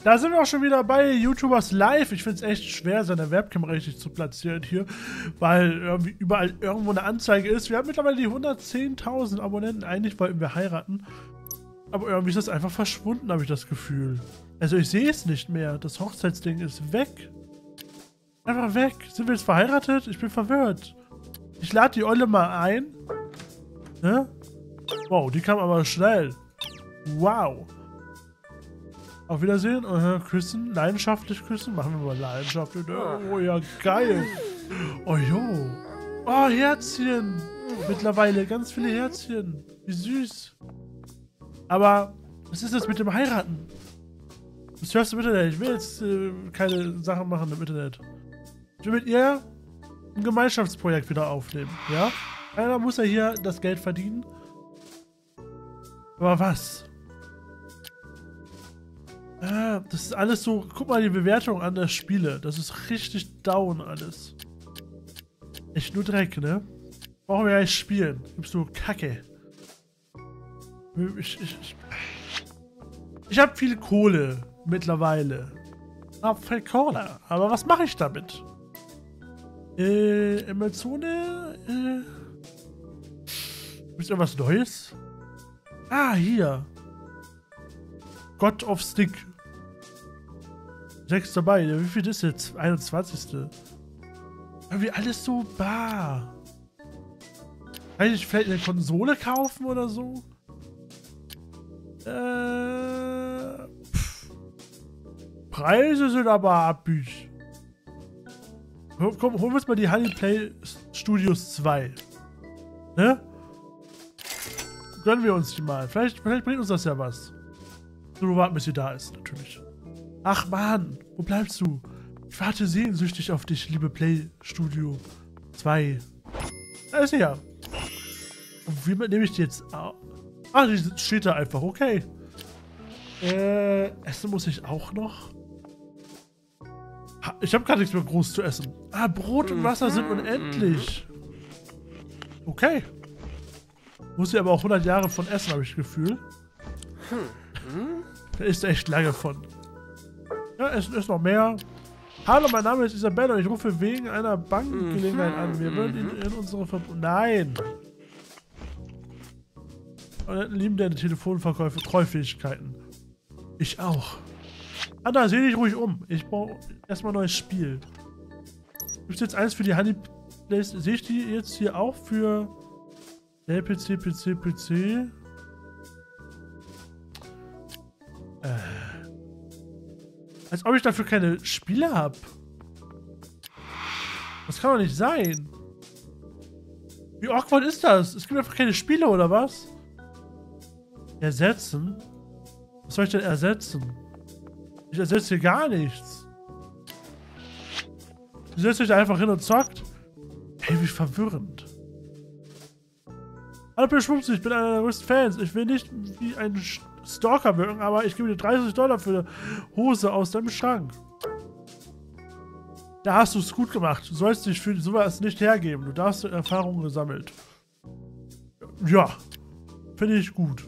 Da sind wir auch schon wieder bei YouTubers Live. Ich finde es echt schwer, seine Webcam richtig zu platzieren hier, weil irgendwie überall irgendwo eine Anzeige ist. Wir haben mittlerweile die 110.000 Abonnenten. Eigentlich wollten wir heiraten. Aber irgendwie ist das einfach verschwunden, habe ich das Gefühl. Also ich sehe es nicht mehr. Das Hochzeitsding ist weg. Einfach weg. Sind wir jetzt verheiratet? Ich bin verwirrt. Ich lade die Olle mal ein. Ne? Wow, die kam aber schnell. Wow. Auf Wiedersehen. Küssen. Leidenschaftlich küssen. Machen wir mal leidenschaftlich. Oh ja, geil. Oh jo. Oh, Herzchen. Mittlerweile ganz viele Herzchen. Wie süß. Aber was ist das mit dem Heiraten? Was hörst du im Internet? Ich will jetzt keine Sachen machen im Internet. Ich will mit ihr ein Gemeinschaftsprojekt wieder aufnehmen. Ja? Einer muss ja hier das Geld verdienen. Aber was? Das ist alles so... Guck mal die Bewertung an der Spiele. Das ist richtig down alles. Echt nur Dreck, ne? Brauchen wir ja nicht spielen. Gibst du Kacke. Ich habe viel Kohle mittlerweile. Viel Kohle. Aber was mache ich damit? Amazone? Ist irgendwas Neues? Ah, hier. God of Stick. 6 dabei. Wie viel ist jetzt? 21. Irgendwie alles so bar. Kann ich vielleicht eine Konsole kaufen oder so? Preise sind aber abwüchig. Komm, holen wir uns mal die Honeyplay Studios 2. Ne? Gönnen wir uns die mal. Vielleicht bringt uns das ja was. So, warten, bis sie da ist, natürlich. Ach man, wo bleibst du? Ich warte sehnsüchtig auf dich, liebe Play Studio 2. Da ist sie ja. Und wie nehme ich die jetzt? Ah, die steht da einfach, okay. Essen muss ich auch noch? Ich habe gar nichts mehr groß zu essen. Ah, Brot und Wasser sind unendlich. Okay. Muss ich aber auch 100 Jahre von essen, habe ich das Gefühl. Da ist echt lange von. Ja, Essen ist noch mehr. Hallo, mein Name ist Isabella und ich rufe wegen einer Bankgelegenheit an. Wir würden in unsere Nein. Und lieben deine Telefonverkäufe, Treufähigkeiten. Ich auch. Anna, seh dich ruhig um. Ich brauche erstmal ein neues Spiel. Gibt es jetzt eins für die Honey Place? Sehe ich die jetzt hier auch für PC? Als ob ich dafür keine Spiele habe. Das kann doch nicht sein. Wie awkward ist das? Es gibt einfach keine Spiele, oder was? Ersetzen? Was soll ich denn ersetzen? Ich ersetze hier gar nichts. Du setzt euch einfach hin und zockt. Hey, wie verwirrend. Hallo Beschwupsi, ich bin einer der größten Fans. Ich will nicht wie ein Stalker wirken, aber ich gebe dir $30 für eine Hose aus deinem Schrank. Da hast du es gut gemacht. Du sollst dich für sowas nicht hergeben. Du darfst Erfahrungen gesammelt. Ja. Finde ich gut.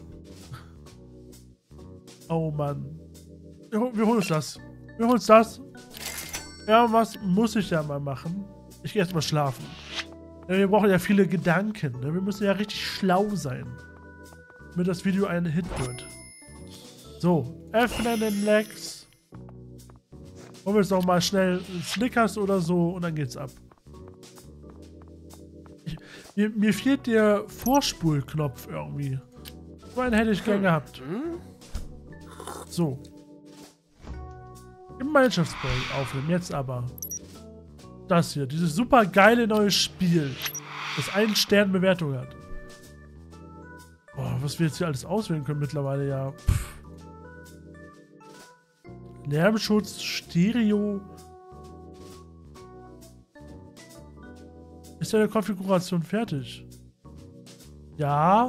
Oh Mann. Wir holen uns das. Wir holen uns das. Ja, was muss ich ja mal machen? Ich gehe erstmal schlafen. Ja, wir brauchen ja viele Gedanken. Ne? Wir müssen ja richtig schlau sein. Damit das Video ein Hit wird. So, öffnen den Lex. Holen wir jetzt noch mal schnell Snickers oder so und dann geht's ab. Mir fehlt der Vorspulknopf irgendwie. So einen hätte ich gern gehabt. So. Gemeinschaftsprojekt aufnehmen, jetzt aber. Das hier, dieses super geile neue Spiel, das 1 Stern Bewertung hat. Boah, was wir jetzt hier alles auswählen können mittlerweile, ja. Pff. Lärmschutz, Stereo. Ist deine Konfiguration fertig? Ja.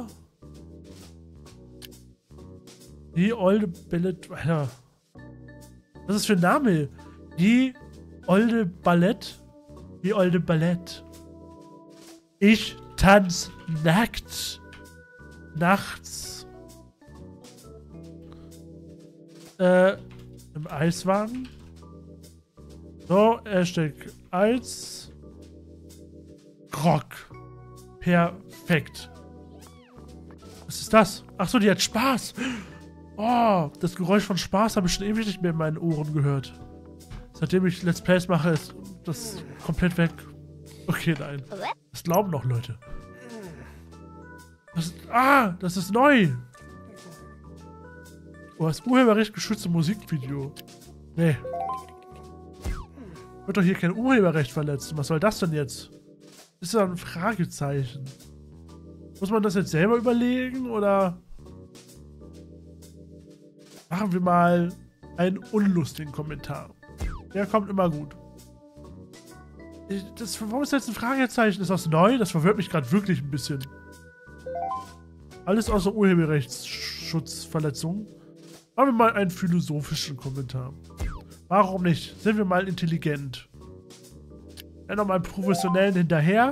Die olde Ballett. Alter. Was ist das für ein Name? Die olde Ballett. Die olde Ballett. Ich tanz nackt. Nachts. Im Eiswagen. So, Hashtag Eis. Grog. Perfekt. Was ist das? Achso, die hat Spaß. Oh, das Geräusch von Spaß habe ich schon ewig nicht mehr in meinen Ohren gehört. Seitdem ich Let's Plays mache, ist das komplett weg. Okay, nein. Das glauben noch Leute. Das ist neu. Oh, das urheberrecht geschützte Musikvideo. Nee. Wird doch hier kein Urheberrecht verletzt. Was soll das denn jetzt? Ist das ein Fragezeichen? Muss man das jetzt selber überlegen, oder machen wir mal einen unlustigen Kommentar? Der kommt immer gut. Warum ist jetzt ein Fragezeichen? Ist das neu? Das verwirrt mich gerade wirklich ein bisschen. Alles außer Urheberrechtsschutzverletzungen. Machen wir mal einen philosophischen Kommentar. Warum nicht? Sind wir mal intelligent? Dann nochmal einen professionellen hinterher.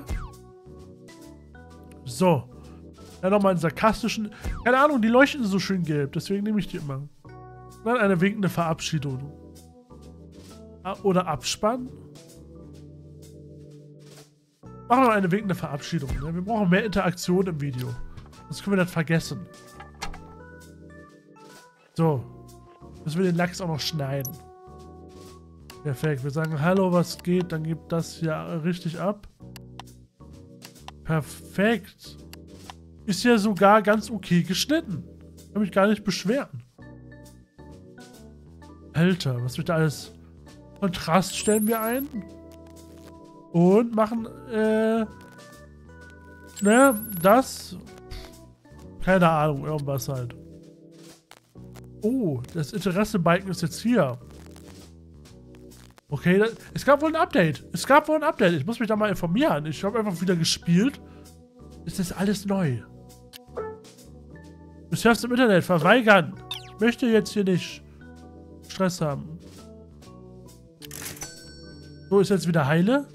So. Dann nochmal einen sarkastischen. Keine Ahnung, die leuchten so schön gelb. Deswegen nehme ich die immer. Dann eine winkende Verabschiedung. Oder Abspann. Machen wir eine winkende Verabschiedung. Ne? Wir brauchen mehr Interaktion im Video. Das können wir nicht vergessen. So. Müssen wir den Lachs auch noch schneiden. Perfekt. Wir sagen Hallo, was geht? Dann gibt das hier richtig ab. Perfekt. Ist ja sogar ganz okay geschnitten. Kann mich gar nicht beschweren. Alter, was wird da alles? Kontrast stellen wir ein. Und machen, das. Keine Ahnung, irgendwas halt. Oh, das Interesse-Balken ist jetzt hier. Okay, es gab wohl ein Update. Ich muss mich da mal informieren. Ich habe einfach wieder gespielt. Es ist alles neu. Du surfst im Internet, verweigern. Ich möchte jetzt hier nicht Stress haben. So, ist jetzt wieder heile.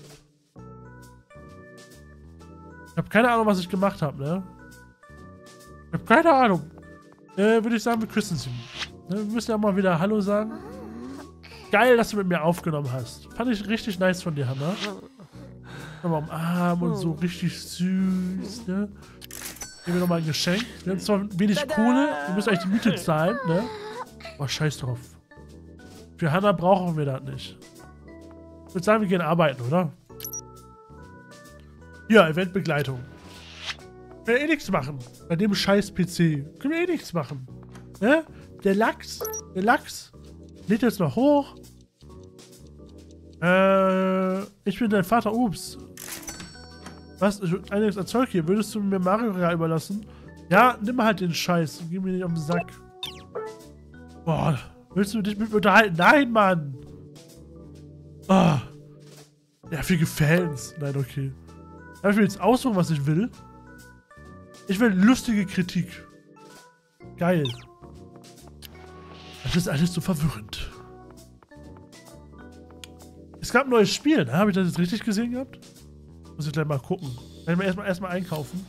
Ich habe keine Ahnung, was ich gemacht habe, ne? Ich habe keine Ahnung. Würde ich sagen, wir küssen sie. Ne, wir müssen ja mal wieder Hallo sagen. Geil, dass du mit mir aufgenommen hast. Fand ich richtig nice von dir, Hannah. Nochmal umarmen und so richtig süß, ne? Geben wir nochmal ein Geschenk. Wir haben zwar wenig Kohle, wir müssen eigentlich die Miete zahlen, ne? Oh, scheiß drauf. Für Hannah brauchen wir das nicht. Ich würde sagen, wir gehen arbeiten, oder? Ja, Eventbegleitung. Können wir eh nichts machen. Bei dem scheiß PC. Können wir eh nichts machen. Ne? Der Lachs lädt jetzt noch hoch. Ich bin dein Vater. Ups. Was? Einiges Erzeug hier. Würdest du mir Mario Real überlassen? Ja, nimm halt den Scheiß und gib mir nicht auf den Sack. Boah. Willst du dich mit mir unterhalten? Nein, Mann. Ah. Nervige Fans. Nein, okay. Darf ich mir jetzt aussuchen, was ich will? Ich will lustige Kritik. Geil. Das ist alles so verwirrend. Es gab ein neues Spiel, ne? Habe ich das jetzt richtig gesehen gehabt? Muss ich gleich mal gucken. Kann ich mir erstmal einkaufen.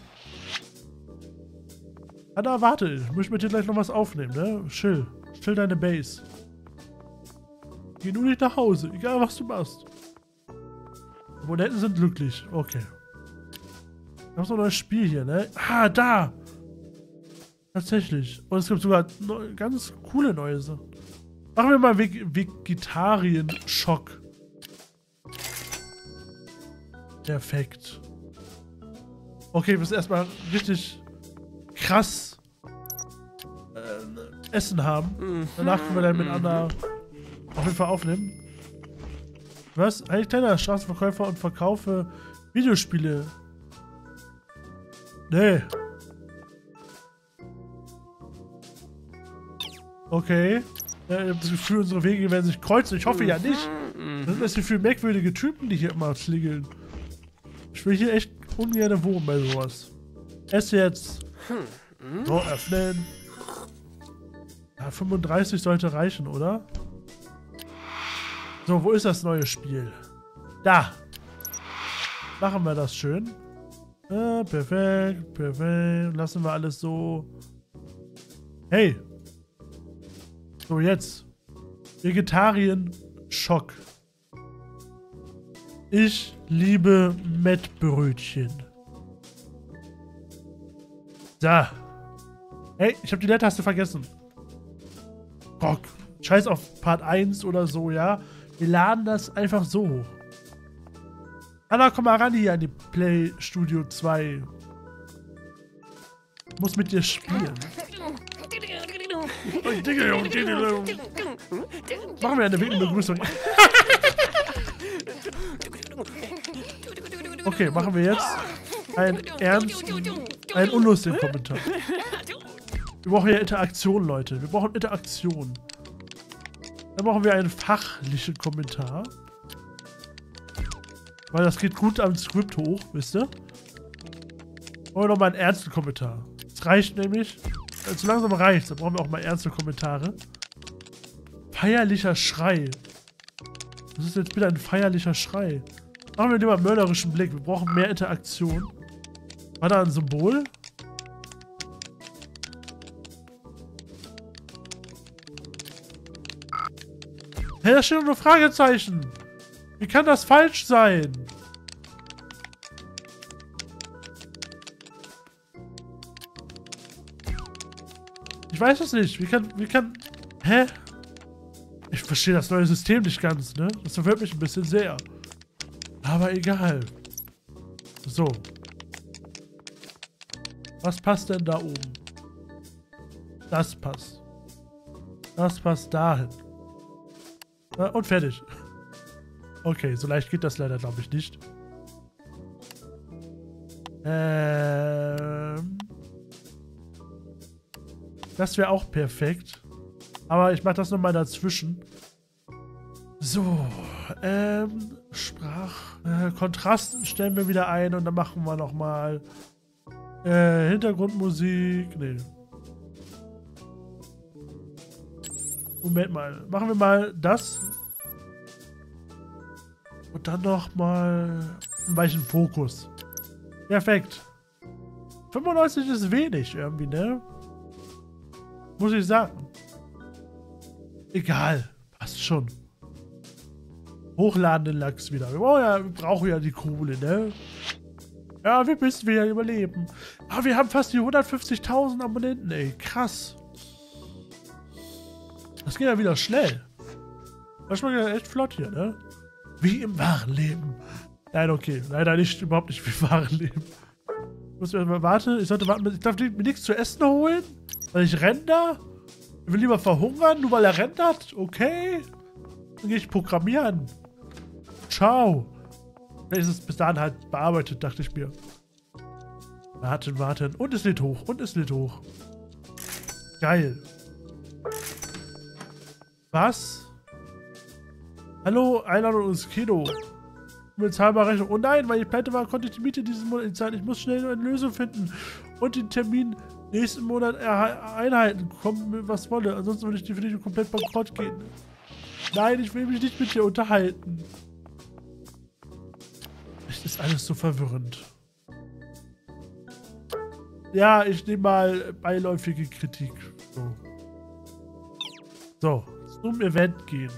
Ah, da, warte. Ich möchte mit dir gleich noch was aufnehmen, ne? Chill. Chill deine Base. Geh nur nicht nach Hause, egal was du machst. Abonnenten sind glücklich. Okay. Wir haben so ein neues Spiel hier, ne? Ah, da! Tatsächlich. Und es gibt sogar ganz coole neue Sachen. Machen wir mal Vegetarien-Schock. Perfekt. Okay, wir müssen erstmal richtig krass Essen haben. Danach können wir dann miteinander auf jeden Fall aufnehmen. Was? Eigentlich kleiner Straßenverkäufer und verkaufe Videospiele. Nee. Okay. Ja, ich habe das Gefühl, unsere Wege werden sich kreuzen. Ich hoffe ja nicht. Das sind das für merkwürdige Typen, die hier immer klingeln. Ich will hier echt ungern wohnen bei sowas. Ess jetzt. So, öffnen. Ja, 35 sollte reichen, oder? So, wo ist das neue Spiel? Da. Machen wir das schön. Ja, perfekt, perfekt. Lassen wir alles so. Hey. So, jetzt. Vegetarien-Schock. Ich liebe Mettbrötchen. Da. Hey, ich habe die Leertaste vergessen. Bock. Scheiß auf Part 1 oder so, ja. Wir laden das einfach so hoch. Anna, komm mal ran hier an die Play Studio 2. Ich muss mit dir spielen. Machen wir eine winkende Begrüßung. Okay, machen wir jetzt einen unlustigen Kommentar. Wir brauchen ja Interaktion, Leute. Wir brauchen Interaktion. Dann brauchen wir einen fachlichen Kommentar. Weil das geht gut am Skript hoch, wisst ihr? Wollen wir nochmal einen ernsten Kommentar. Das reicht nämlich. Zu langsam reicht, dann brauchen wir auch mal ernste Kommentare. Feierlicher Schrei. Was ist jetzt bitte ein feierlicher Schrei? Machen wir den mal einen mörderischen Blick. Wir brauchen mehr Interaktion. War da ein Symbol? Hey, da steht nur Fragezeichen. Wie kann das falsch sein? Ich weiß es nicht. Wie kann... Hä? Ich verstehe das neue System nicht ganz, ne? Das verwirrt mich ein bisschen sehr. Aber egal. So. Was passt denn da oben? Das passt. Das passt dahin. Und fertig. Okay, so leicht geht das leider, glaube ich, nicht. Das wäre auch perfekt. Aber ich mache das nochmal dazwischen. So, Kontrast stellen wir wieder ein und dann machen wir nochmal Hintergrundmusik. Nee. Moment mal. Machen wir mal das. Und dann nochmal einen weichen Fokus. Perfekt. 95 ist wenig irgendwie, ne? Muss ich sagen. Egal. Passt schon. Hochladen den Lachs wieder. Wir brauchen ja die Kohle, ne? Ja, wir müssen wieder überleben. Aber wir haben fast die 150.000 Abonnenten, ey. Krass. Das geht ja wieder schnell. Das war ja echt flott hier, ne? Wie im wahren Leben. Nein, okay. Leider nicht, überhaupt nicht wie im wahren Leben. Ich muss erstmal warten. Ich sollte warten. Ich darf mir nichts zu essen holen. Weil ich render. Ich will lieber verhungern, nur weil er rendert. Okay. Dann gehe ich programmieren. Ciao. Vielleicht ist es bis dahin halt bearbeitet, dachte ich mir. Warten. Und es lädt hoch. Geil. Was? Hallo, Einladung ins Kino. Bezahlbare Rechnung. Oh nein, weil ich pleite war, konnte ich die Miete diesen Monat nicht zahlen. Ich muss schnell eine Lösung finden. Und den Termin nächsten Monat einhalten. Kommen, was wolle. Ansonsten würde ich definitiv komplett bankrott gehen. Nein, ich will mich nicht mit dir unterhalten. Echt ist alles so verwirrend. Ja, ich nehme mal beiläufige Kritik. So, zum Event gehen.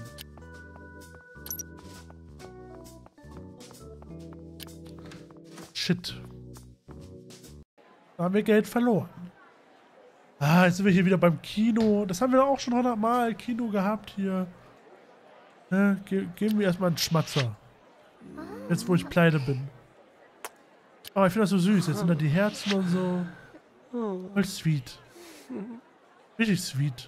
Shit. Da haben wir Geld verloren. Ah, jetzt sind wir hier wieder beim Kino. Das haben wir auch schon 100 Mal Kino gehabt hier. Geben wir erstmal einen Schmatzer. Jetzt, wo ich pleite bin. Oh, ich finde das so süß. Jetzt sind da die Herzen und so. Voll sweet. Richtig sweet.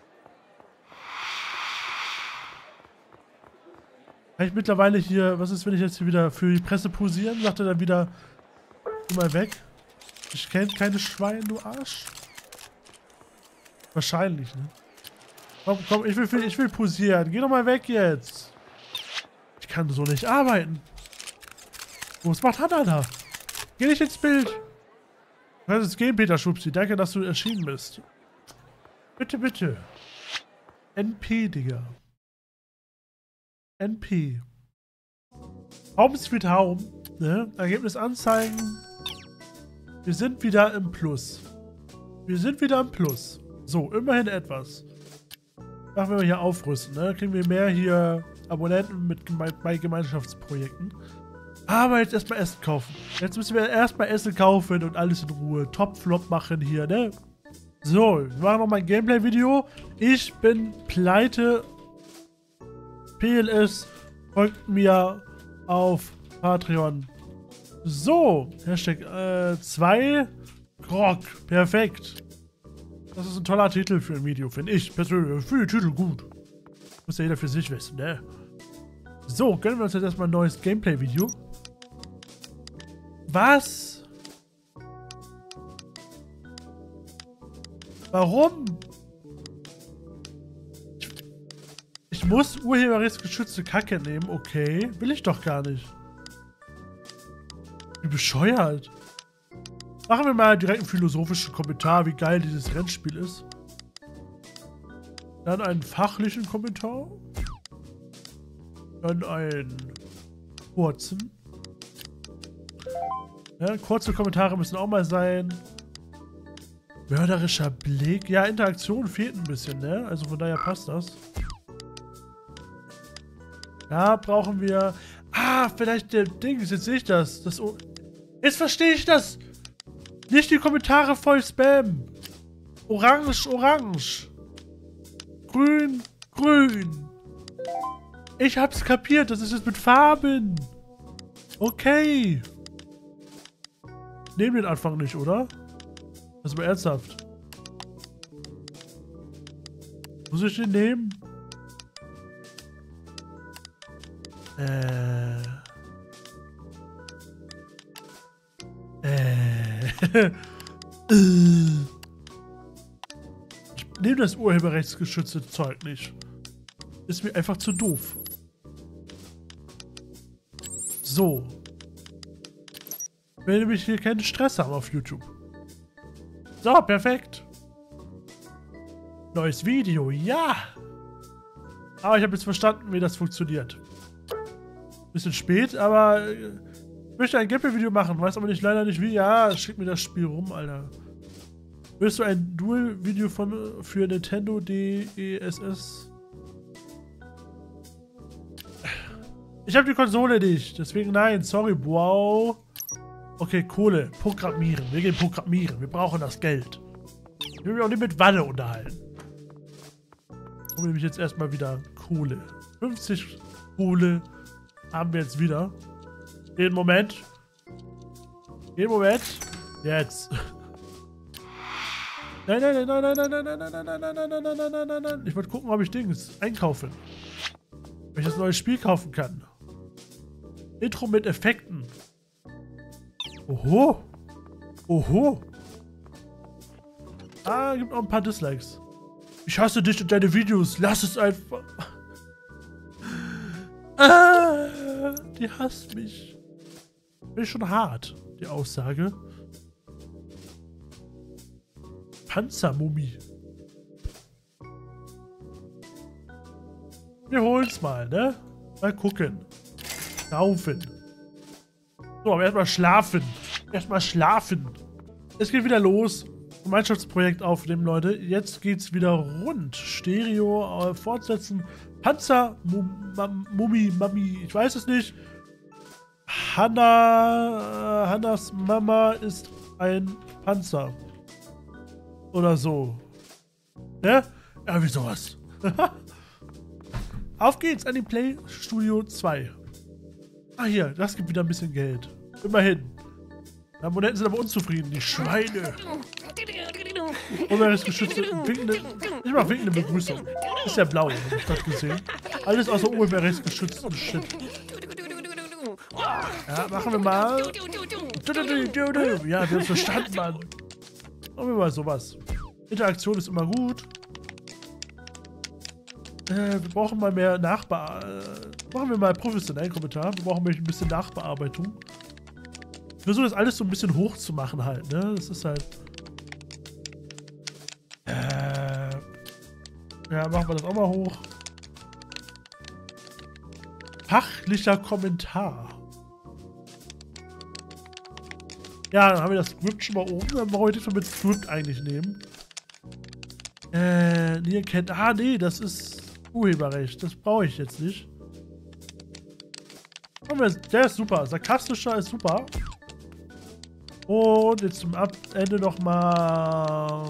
Kann ich mittlerweile hier, was ist, wenn ich jetzt hier wieder für die Presse posieren? Sagt er dann wieder, geh mal weg. Ich kenne keine Schweine, du Arsch. Wahrscheinlich, ne? Komm, ich will posieren. Geh doch mal weg jetzt. Ich kann so nicht arbeiten. Was macht Hannah da? Geh nicht ins Bild. Du kannst jetzt gehen, Peter Schubsi. Danke, dass du erschienen bist. Bitte, bitte. NP, Digga. NP. Home Sweet Home. Ne? Ergebnis anzeigen. Wir sind wieder im Plus. So, immerhin etwas. machen wir mal hier aufrüsten, ne? Kriegen wir mehr hier Abonnenten bei Gemeinschaftsprojekten. Aber jetzt erstmal Essen kaufen. Jetzt müssen wir erstmal Essen kaufen und alles in Ruhe. Top-Flop machen hier, ne? So, wir machen nochmal ein Gameplay-Video. Ich bin pleite. PLS folgt mir auf Patreon. So, Hashtag 2 Grog. Perfekt. Das ist ein toller Titel für ein Video, finde ich persönlich. Für den Titel gut. Muss ja jeder für sich wissen, ne? So, gönnen wir uns jetzt erstmal ein neues Gameplay-Video. Was? Warum? Ich muss urheberrechtsgeschützte Kacke nehmen, okay. Will ich doch gar nicht. Wie bescheuert. Machen wir mal direkt einen philosophischen Kommentar, wie geil dieses Rennspiel ist. Dann einen fachlichen Kommentar. Dann einen kurzen. Ja, kurze Kommentare müssen auch mal sein. Mörderischer Blick. Ja, Interaktion fehlt ein bisschen, ne? Also von daher passt das. Da brauchen wir... Ah, vielleicht der Dings. Jetzt sehe ich das. Jetzt verstehe ich das. Nicht die Kommentare voll Spam. Orange, orange. Grün, grün. Ich hab's kapiert. Das ist jetzt mit Farben. Okay. Nehmen den Anfang nicht, oder? Das ist aber ernsthaft. Muss ich den nehmen? Ich nehme das urheberrechtsgeschützte Zeug nicht. Ist mir einfach zu doof. So. Ich will nämlich hier keinen Stress haben auf YouTube. So, perfekt. Neues Video, ja. Aber ich habe jetzt verstanden, wie das funktioniert. Bisschen spät, aber ich möchte ein Gameplay-Video machen, weiß aber leider nicht wie. Ja, schick mir das Spiel rum, Alter. Willst du ein Dual-Video für Nintendo DESS? Ich habe die Konsole nicht, deswegen nein, sorry, wow. Okay, Kohle, programmieren, wir gehen programmieren, wir brauchen das Geld. Ich will mich auch nicht mit Walle unterhalten. Holen wir nämlich jetzt erstmal wieder Kohle. 50 Kohle haben wir jetzt wieder. Den Moment. Den Moment. Jetzt. Nein, nein, nein, nein, nein, nein, nein, nein, nein, nein, nein, nein, nein, nein, nein, nein, nein. Ich wollte gucken, ob ich Dings einkaufen. Ob ich das neue Spiel kaufen kann. Intro mit Effekten. Oho. Oho. Ah, gibt auch ein paar Dislikes. Ich hasse dich und deine Videos. Lass es einfach. Ah, die hasst mich. Bin schon hart, die Aussage. Panzermumie. Wir holen's mal, ne? Mal gucken. Laufen. So, aber erstmal schlafen. Erstmal schlafen. Es geht wieder los. Gemeinschaftsprojekt aufnehmen, Leute. Jetzt geht's wieder rund. Stereo fortsetzen. Panzer, Mummi, Mami, ich weiß es nicht. Hannas Mama ist ein Panzer. Oder so. Ne? Ja, wie sowas. Auf geht's an die Play Studio 2. Ah, hier, das gibt wieder ein bisschen Geld. Immerhin. Die Abonnenten sind aber unzufrieden, die Schweine. Urheberrechtsgeschützte, ich mach winkende Begrüßung. Ist ja blau, hab ich das gesehen. Alles außer urheberrechtsgeschützten Shit. Ja, machen wir mal. Ja, wir haben es verstanden, Mann. Machen wir mal sowas. Interaktion ist immer gut. Wir brauchen mal mehr machen wir mal professionellen Kommentar. Wir brauchen ein bisschen Nachbearbeitung. Ich versuche das alles so ein bisschen hoch zu machen halt, ne? Das ist halt... Ja, machen wir das auch mal hoch. Fachlicher Kommentar. Ja, dann haben wir das Script schon mal oben. Dann wollen wir das mit Script eigentlich nehmen. Hier kennt. Ah, nee, das ist Urheberrecht. Das brauche ich jetzt nicht. Der ist super. Sarkastischer ist super. Und jetzt zum Ende nochmal.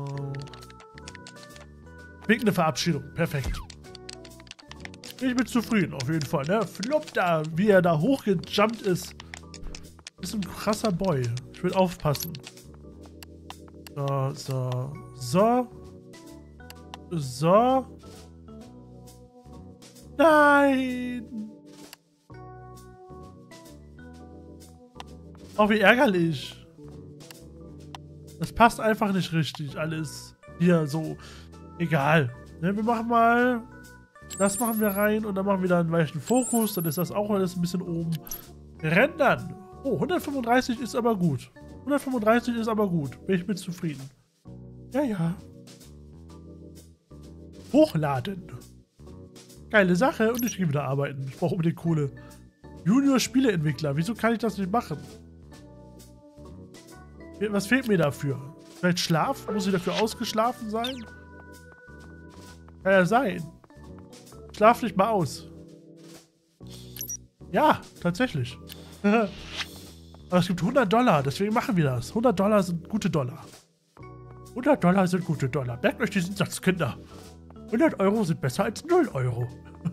Winkende Verabschiedung. Perfekt. Ich bin zufrieden, auf jeden Fall. Ne? Flop da, wie er da hochgejumpt ist. Ist ein krasser Boy. Ich will aufpassen. So. Nein! Oh, wie ärgerlich. Das passt einfach nicht richtig, alles. Hier, so. Egal. Ne, wir machen mal... Das machen wir rein und dann machen wir da einen weichen Fokus. Dann ist das auch alles ein bisschen oben. Rendern. Oh, 135 ist aber gut. 135 ist aber gut. Bin ich mit zufrieden. Ja. Hochladen. Geile Sache und ich gehe wieder arbeiten. Ich brauche unbedingt Kohle. Junior-Spieleentwickler. Wieso kann ich das nicht machen? Was fehlt mir dafür? Vielleicht Schlaf? Muss ich dafür ausgeschlafen sein? Kann ja sein. Schlaf dich mal aus. Ja, tatsächlich. Aber es gibt $100, deswegen machen wir das. $100 sind gute Dollar. $100 sind gute Dollar. Merkt euch diesen Satz, Kinder. 100 Euro sind besser als 0 Euro.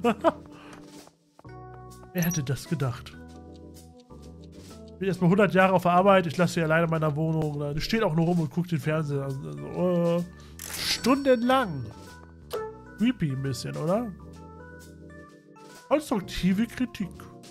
Wer hätte das gedacht? Ich bin erstmal 100 Jahre auf der Arbeit. Ich lasse sie alleine in meiner Wohnung. Die steht auch nur rum und guckt den Fernseher. Also, stundenlang. Creepy ein bisschen, oder? Konstruktive Kritik.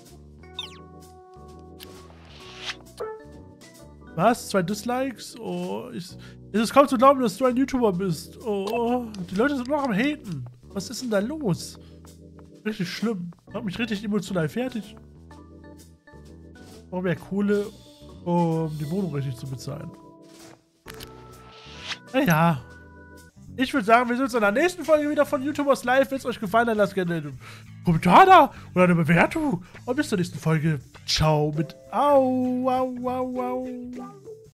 Was? 2 Dislikes? Oh, es ist kaum zu glauben, dass du ein YouTuber bist. Oh, die Leute sind noch am Haten. Was ist denn da los? Richtig schlimm. Macht mich richtig emotional fertig. Ich brauche mehr Kohle, um die Wohnung richtig zu bezahlen. Naja. Ich würde sagen, wir sehen uns in der nächsten Folge wieder von YouTubers Live. Wenn es euch gefallen hat, lasst gerne einen Kommentar da oder eine Bewertung. Und bis zur nächsten Folge. Ciao mit Au.